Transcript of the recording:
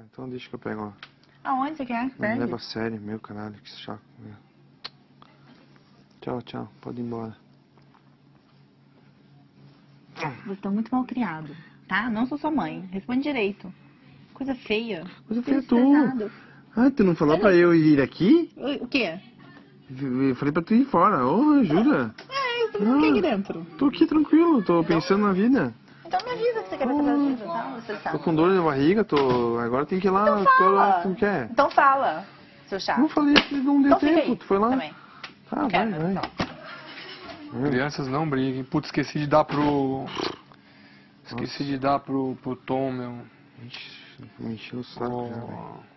Tá, então deixa que eu pego lá. Aonde você quer? Não Pede. leva a sério, meu caralho, que chato. Tchau, tchau, pode ir embora. Vocês estão muito mal criados, tá? Não sou sua mãe. Responde direito. Coisa feia. Coisa feia tu. Pesado. Ah, tu não falou pra eu ir aqui? O quê? Eu falei pra tu ir fora. Ô, ajuda. Você não quer aqui dentro. Tô aqui tranquilo, tô pensando na vida. Então me avisa que você quer ver da vida, tá? Você Tô sabe. com dor de barriga, agora tem que ir lá. Então Tô lá, fala. tu não quer? Então fala, seu chato. Não falei que não deu Então fica tempo, aí tu foi lá. também. Tá, Quero, vai. então. Crianças não briguem. Putz, esqueci de dar pro... Esqueci de dar pro Tom, meu. Me encheu o saco já, velho. Ó,